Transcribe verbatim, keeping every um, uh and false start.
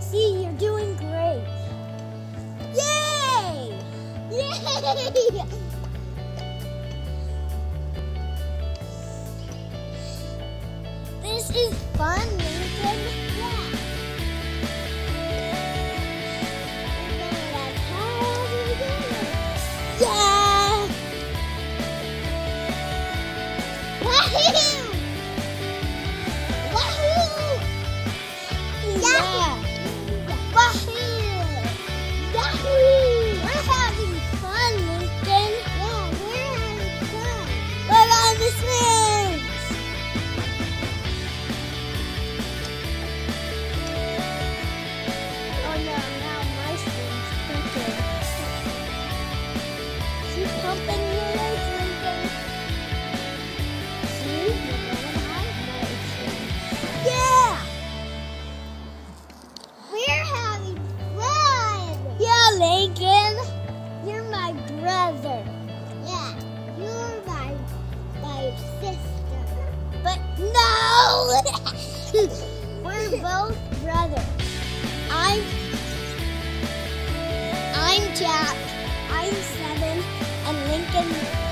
See, you're doing great. Yay! Yay! This is fun, Lincoln. Yeah. Yeah! Wahoo! Wahoo! Yeah! Wahoo! Yahoo! We're having fun, Lincoln. Yeah, we're having fun. We're on the swings! Oh no, now my swing's crooked. Keep pumping your legs, Lincoln. See? You're gonna have nice swings. Yeah! We're having fun! Yeah, Lincoln! You're my brother. Yeah, you're my, my sister. But no! We're both brothers. I'm I'm Jack. I'm seven, and Lincoln